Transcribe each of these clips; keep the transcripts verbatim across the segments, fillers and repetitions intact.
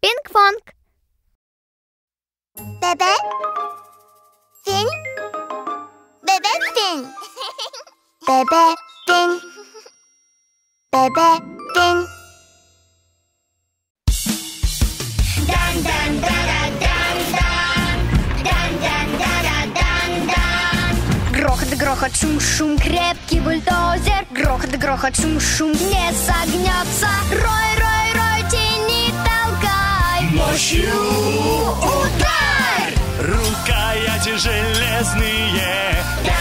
Пинг-понг. Бебе? Фин? Бебе Фин. Бебе Фин. Бебе Фин. Грохот, грохот, шум, шум, крепкий бульдозер. Грохот, грохот, шум, шум, не согнется. Рой, рой, рой, тяни, толкай. Мощью удар! Рукояти железные.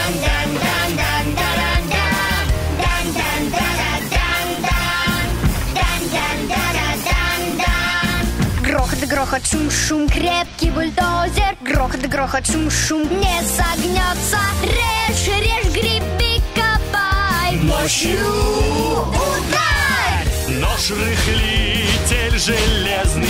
Грохот, грохот, шум, шум, крепкий бульдозер. Грохот, грохот, шум, шум, не согнется. Режь, режь, греби, копай. Мощью удар! Нож-рыхлитель железный.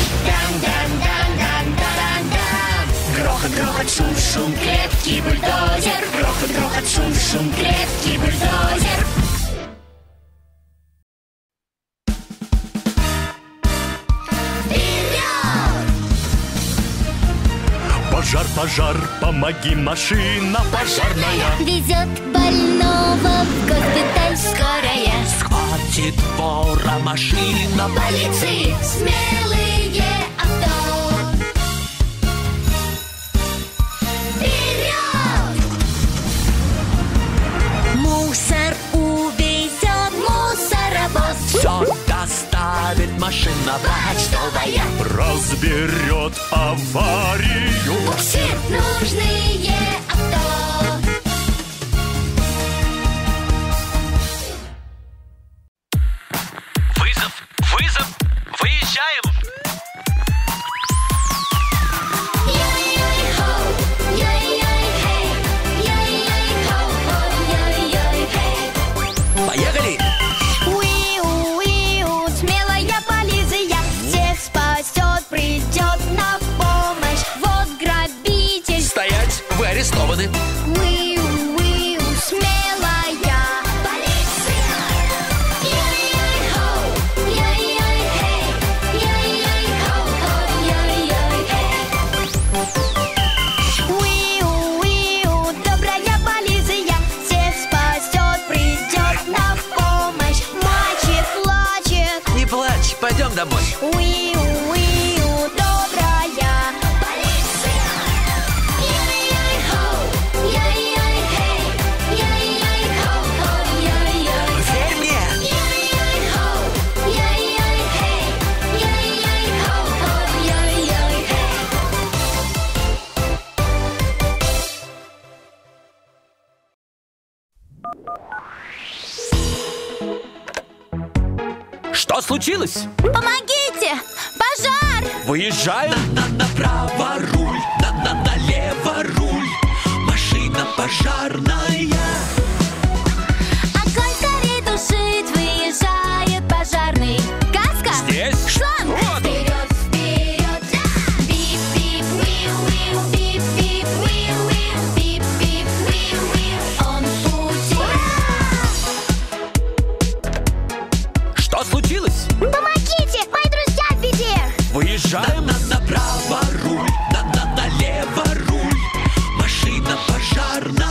Грохот, грохот, шум, шум, крепкий бульдозер. Грохот, грохот, шум, шум, крепкий бульдозер. Пожар, пожар, помоги, машина пожарная. Везет больного в госпиталь скорая. Схватит вора машина Полиции смелые авто. Вперед! Мусор увезет мусоровоз. Все доставит машина почтовая. Разберет аварию. Буксир нужные авто. Вызов, вызов, выезжаем. Поехали! Уиу, уиу, смелая полиция всех спасет, придет на помощь. Вот грабитель. Стоять, вы арестованы. Уиу, уиу, смелая полиция. Яй-яй-хоу, яй-яй-хей, яй-яй-хоу-хоу, яй-яй-хей. Уиу, уиу, добрая полиция всех спасет, придет на помощь. Мальчик плачет. Не плачь, пойдем домой. Уиу, уиу, добрая полиция. Яй-яй-хоу, яй-яй-хей, яй-яй-хоу-хоу, яй-яй-хей. Верь мне. Яй-яй-хоу, яй-яй-хей, яй-яй-хоу-хоу, яй-яй-хей. Что случилось? Помогите! Пожар! Выезжаем. Направо руль, налево руль. Машина пожарная. Огонь скорей тушить, выезжает пожарный. Каска? Здесь. Шланг! Вот. Вперед, вперед! Бип-бип, уиу-уиу, бип-бип, уиу-уиу, бип-бип, уиу-уиу. Он в пути. Что случилось? Помогите! Мои друзья в беде! Выезжаем. Направо руль, налево руль. Машина пожарная.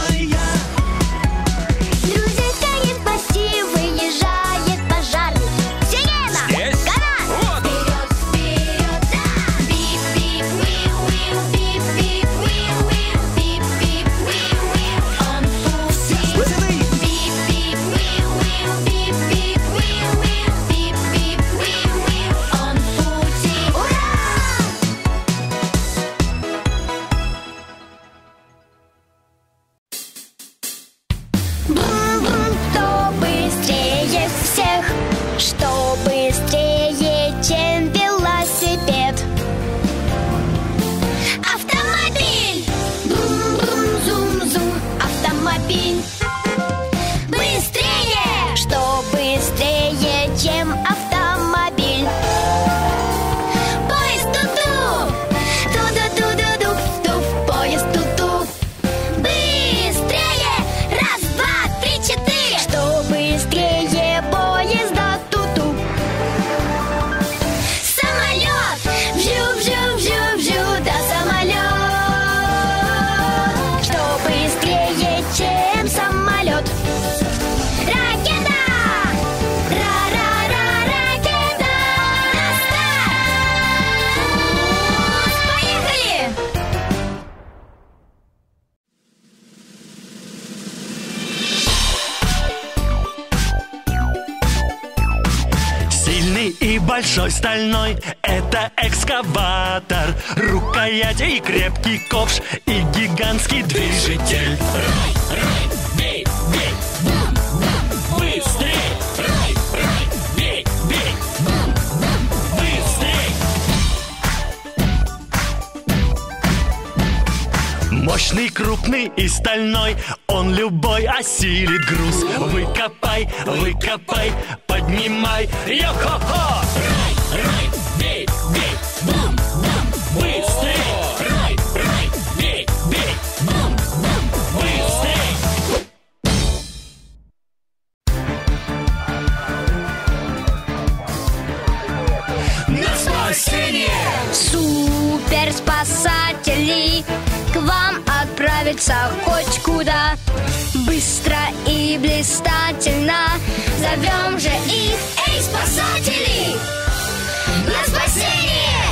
Друзей скорее спасти, выезжает пожарный. Сирена! Здесь. Газ! Вот. Вперед, вперед! Бип-бип, уиу-уиу, бип-бип, уиу-уиу, бип-бип, уиу-уиу. Он в пути. Спасены. Бип-бип, уиу-уиу, бип-бип, уиу-уиу, бип-бип, уиу-уиу. Он в пути. Ура! большой стальной, это экскаватор. Рукоять и крепкий ковш, и гигантский движитель. Рай, рай, бей, бей, бум, бум, быстрей. Рай, рай, бей, бей, бум, бум, быстрей. Мощный, крупный и стальной, он любой осилит груз. Выкопай, выкопай, поднимай, йо-хо-хо! Рай, рай, бей, бей, бум, бум, быстрей. Рай, рай, бей, бей, бум, бум, быстрей. На спасение! Супер спасатели к вам отправиться хоть куда. Быстро и блистательно зовем же их, эй, спасатели, на спасение!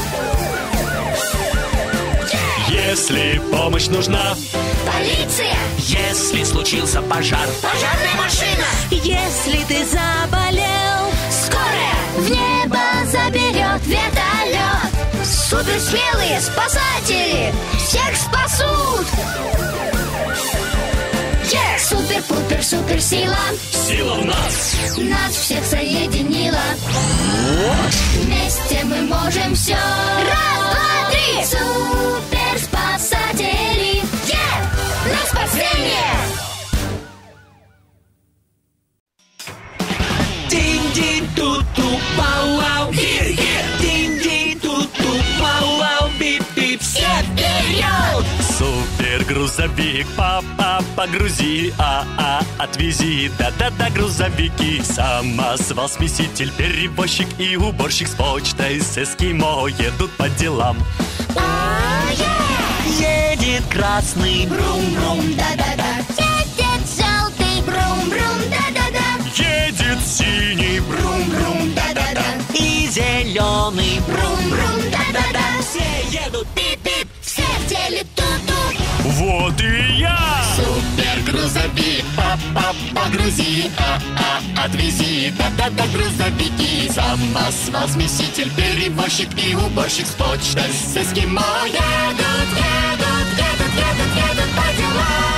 Если помощь нужна, Полиция, Если случился пожар, пожарная машина, Если ты заболел, скорая в небо заберет вертолет. Суперсмелые спасатели всех спасут. Yeah! Супер-пупер, суперсила сила в нас. нас всех соединила. Вместе мы можем все. Раз, два, три. Суперспасатели. Yeah! На спасение! Динь-динь-ту-ту, пау-вау, е-е. Динь-динь-ту-ту, пау-вау, бип-бип, все вперед! супергрузовик, папа, погрузи, а-а, отвези, да-да-да, грузовики. Самосвал, смеситель, перевозчик и уборщик с почтой с эскимо едут по делам. Едет красный, Брум-брум, да-да-да. Едет желтый, брум-брум, да-да-да. Едет синий, Брум-брум, да-да-да. и зеленый, Брум-брум, да-да-да. все едут Пип-пип, все в теле тут-тут. вот и я! Супергрузовик, папа, погрузи, а-а, отвези, да-да-да, грузовики. Самосвал, смеситель, перевозчик и уборщик с почтой с эскимо едут, едут, едут, едут, едут по делам.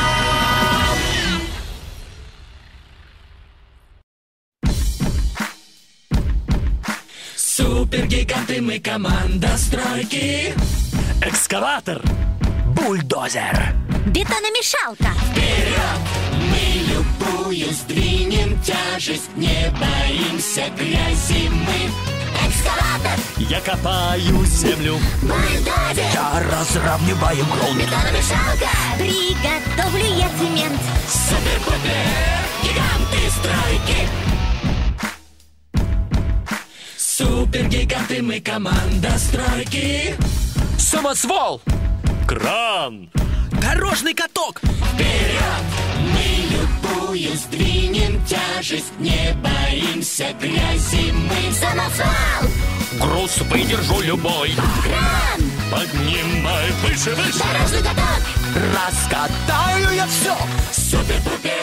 супергиганты, мы команда стройки. Экскаватор, бульдозер. бетономешалка, Вперед! Мы любую сдвинем тяжесть, не боимся грязи мы. Экскаватор, Я копаю землю, бульдозер, Я разравниваю грунт. бетономешалка, приготовлю я цемент. Супер-пупер, гиганты стройки. Супергиганты, мы команда стройки. Самосвал! кран. Дорожный каток! Вперед! Мы любую сдвинем тяжесть, не боимся грязи мы. самосвал, Груз выдержу любой. кран, Поднимай выше, выше. дорожный каток. Раскатаю я все! Супер-пупер!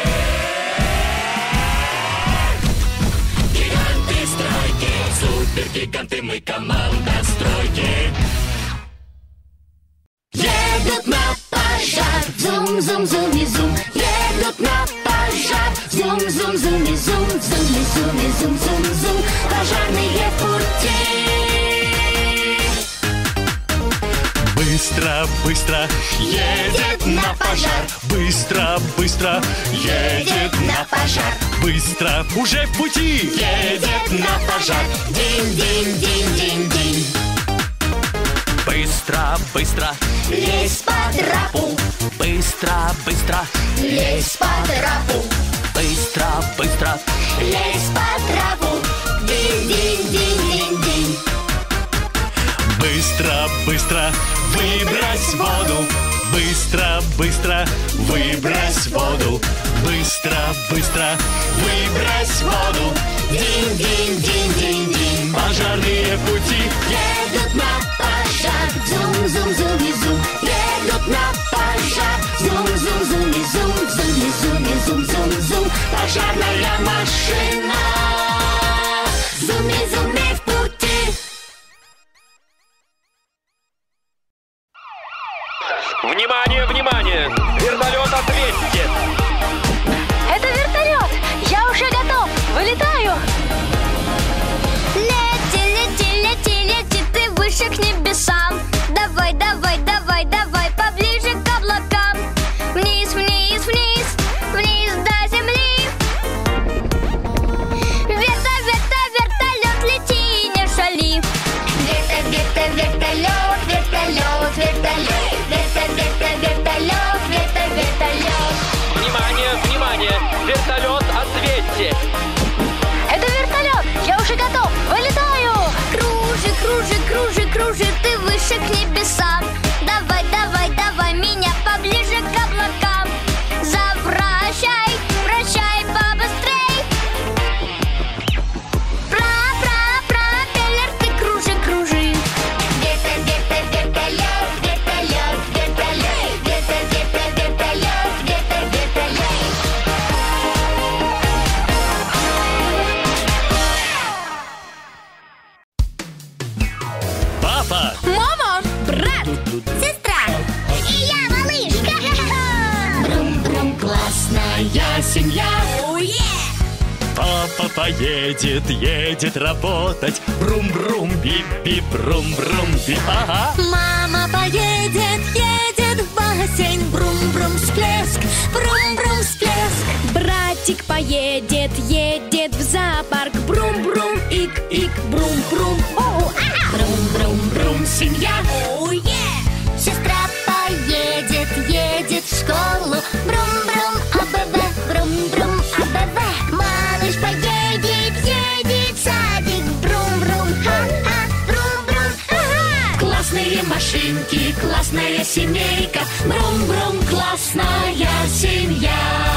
Гиганты стройки! Супергиганты, мы команда стройки! Едут на пожар, зум-зум-зум-и-зум. Едут на пожар, зум-зум-зум-и-зум. Зум-и-зум-и-зум-зум-зум. Пожарные в пути. Быстро, быстро едет на пожар. Быстро, быстро едет на пожар. Быстро, уже в пути едет на пожар. Динь-динь-динь-динь-динь. Быстро, быстро, Лезь по трапу, быстро, быстро, лезь по трапу, быстро, быстро. лезь по трапу. Динь-динь-динь-динь-динь. Быстро, быстро выбрось воду. Быстро, быстро выбрось воду. Быстро, быстро выбрось воду. Динь-динь-динь-динь-динь. Пожарные пути Едут на пожар, зум-зум-зум-и-зум. Едут на пожар, зум-зум-зум-и-зум. Зум-и-зум-и-зум-зум-зум. Пожарная машина, зум-и-зум. Внимание, внимание! Вертолет ответьте! Это вертолет! Я уже готов! Вылетаю! Лети, лети, лети, лети, ты выше к небесам. Давай, давай, давай, давай, поближе к облакам. Вниз, вниз, вниз, вниз до земли. Верта, верта, вертолет, лети и не шали. Верта, верта, вертолет, вертолет, вертолет. Верта, верта, вертолет, верта, вертолет. Внимание, внимание! Вертолет ответьте! Это вертолет! Я уже готов! Вылетаю! Кружи, кружи, кружи, кружи, ты выше к небесам. Давай, давай, давай меня поближе к облакам. Завращай, вращай побыстрей. Пра, пра, пропеллер, ты кружи, кружи. Верта, верта, вертолет, вертолет, вертолет. Верта, верта, вертолет, верта, вертолет. Папа! Мама! Брат! Сестра! И я, малышка! Брум-брум, классная семья. Папа поедет, едет работать. Брум-брум, бип-бип, брум-брум-бип. Ага. Мама поедет, едет в бассейн. Брум-брум, всплеск, брум-брум, всплеск. Братик поедет, едет в зоопарк. Брум-брум, ик-ик, брум-брум. Оу, а! Брум-брум-брум, семья. Сестра поедет, едет в школу. Брум-брум, а-бэ-бэ, брум-брум, а-бэ-бэ. Малыш поедет, едет в садик. Брум-брум, ха-ха, брум-брум, ха-ха. Классные машинки, классная семейка. Брум-брум, классная семья.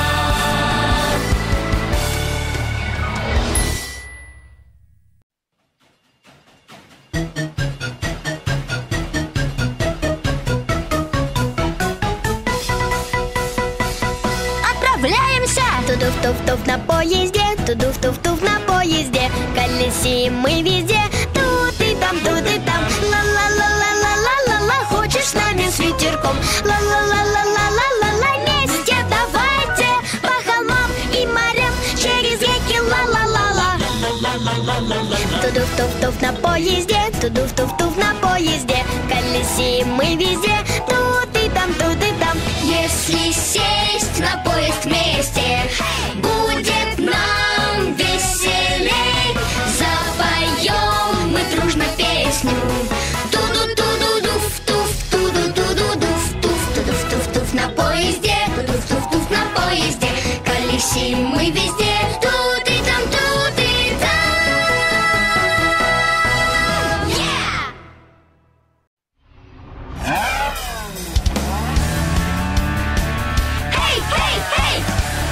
Отправляемся! Туду-туф-туф на поезде, туду-туф-туф на поезде. Колесим мы везде, тут и там, тут и там. Ла-ла-ла-ла-ла-ла-ла-ла. Хочешь с нами с ветерком? Ла-ла-ла-ла-ла-ла-ла. Вместе давайте по холмам и морям, через реки. Ла-ла-ла-ла-ла. Туду-туф-туф на поезде, туду-туф-туф на поезде. Колесим мы везде, тут и там, тут и там. Если сесть на поезд вместе, будет нам веселей. Запоем мы дружно песню. Туду-туду-дуф-туф, туду-туду-дуф-туф, туду-туф-туф на поезде, туду-туф-туф на поезде. Колесим мы везде, тут и там, тут и там. Yeah! Эй, эй, эй!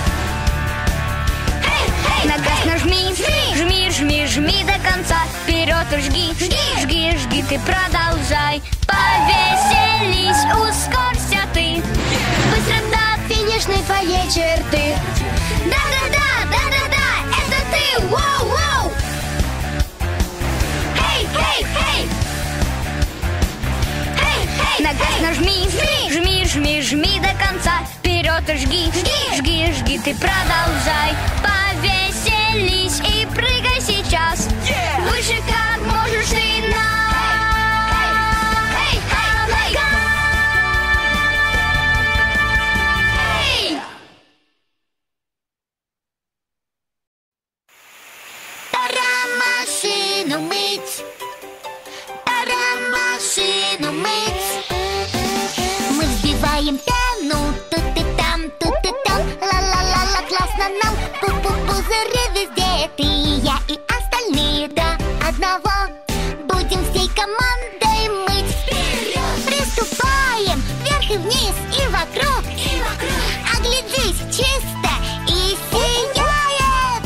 Эй, эй, на газ нажми, жми, жми, жми до конца. Вперед и жги, жги, жги, жги, ты продолжай. Повеселись, ускорься ты. Быстро до финишной твоей черты. Да-да-да, да-да-да, это ты, воу-воу. Эй, эй, эй! Эй, эй, на газ нажми, жми, жми, жми до конца. Вперед и жги, жги, жги, жги, ты продолжай. Повеселись и прыгай сейчас. Выше как можешь ты на облака. Пора машину мыть. Пора машину мыть. Мы взбиваем пену, тут и там, тут и там. Ла-ла-ла-ла, классно нам. Пу-пу-пузыри везде. Ты и я и остальные до одного. Будем всей командой мыть. Вперед! Приступаем вверх и вниз и вокруг. И вокруг. Оглядись, чисто и сияет.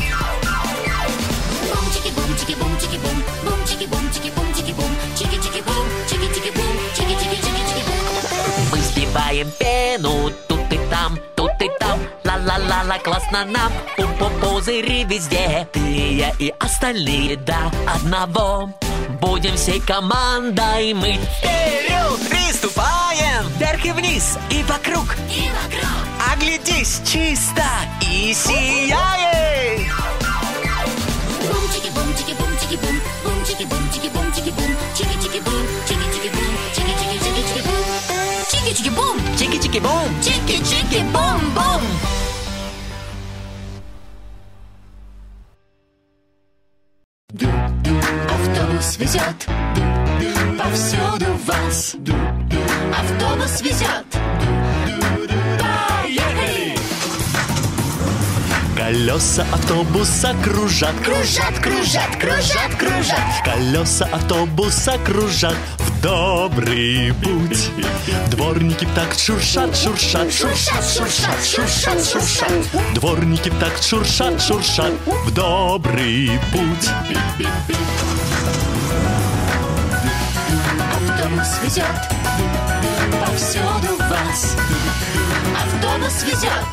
Бум-чики-бум-чики-бум-чики-бум. Бум-чики-бум-чики-бум-чики-бум. Чики-чики-бум, чики-чики-бум, чики-чики-чики-чики-бум. Мы взбиваем пену тут и там, тут и там. Ла-ла-ла-ла, классно нам. Пу-пу-пузыри везде. Ты, я и остальные до одного. Будем всей командой мыть. Вперед! Приступаем! ступаем вверх и вниз, и вокруг, И вокруг. оглядись чисто и сияй. Бум-чики-бум-чики-бум-чики-бум. Бум-чики-бум-чики-бум-чики-бум. Чики-чики-бум. Чики-чики-бум. Чики-чики-чики-чики-бум. Чики-чики-бум. Чики-чики-бум. Чики-чики-бум-бум. Автобус везет повсюду вас. Автобус везет. Поехали! Колеса автобуса кружат, Кружат, кружат, кружат, кружат. колеса автобуса кружат в добрый путь. Дворники так шуршат, шуршат, Шуршат, шуршат, шуршат, шуршат. дворники так шуршат, шуршат в добрый путь. Автобус везет повсюду вас. Автобус везет.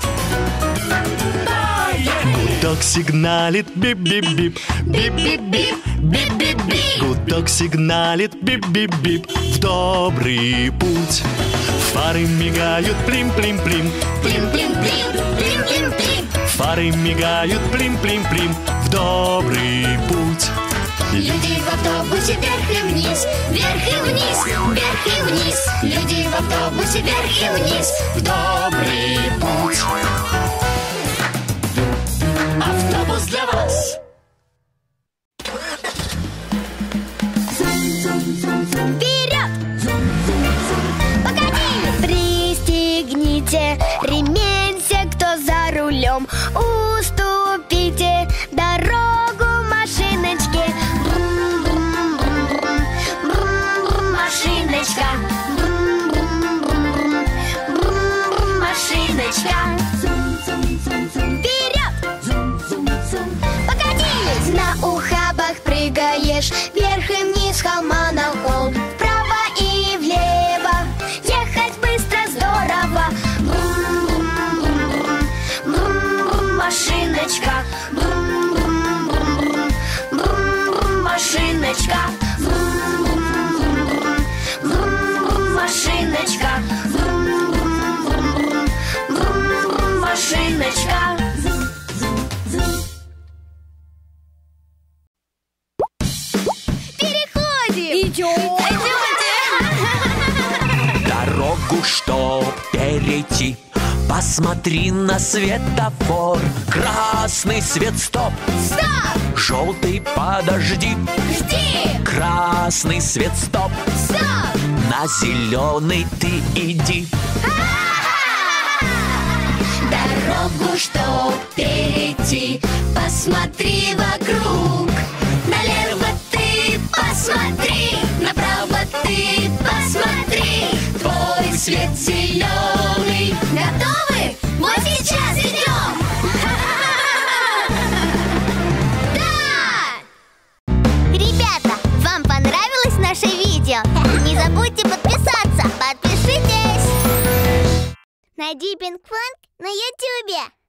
Гудок сигналит, бип-бип-бип, Бип-бип-бип, бип-бип-бип. гудок сигналит, бип-бип-бип в добрый путь. Фары мигают, плим-плим-плим, Плим-плим-плим, плим-плим-плим. фары мигают, плим-плим-плим в добрый путь. Люди в автобусе вверх и вниз, вверх и вниз, вверх и вниз. Люди в автобусе вверх и вниз, в добрый путь. Автобус для вас. Вперед! Погоди! Пристегните ремень, все, кто за рулем. Уступите дорогу машиночке. Брум-брум-брум-брум. Брум-брум, машиночка. Брум-брум-брум-брум. Брум-брум, машиночка. Вперед! Погоди! На ухабах прыгаешь вверх и вниз, холма на холм, вправо и влево. Ехать быстро, здорово. Брум-брум-брум-брум. Брум-брум, машиночка. Брум-брум-брум-брум. Брум-брум, машиночка. Брум-брум-брум-брум. Брум-брум, машиночка. Брум-брум-брум-брум. Брум-брум, машиночка. Идем. Дорогу, чтоб перейти, посмотри на светофор. Красный свет, стоп, Стоп! желтый, подожди. Жди! Красный свет, стоп, Стоп! на зеленый ты иди. Дорогу, чтоб перейти, посмотри вокруг. Налево ты посмотри, направо ты посмотри. Твой свет зеленый. Готовы? Вот сейчас идем! Да! Ребята, вам понравилось наше видео? Не забудьте подписаться, подпишитесь! Найди Пинг Фанг на ютубе.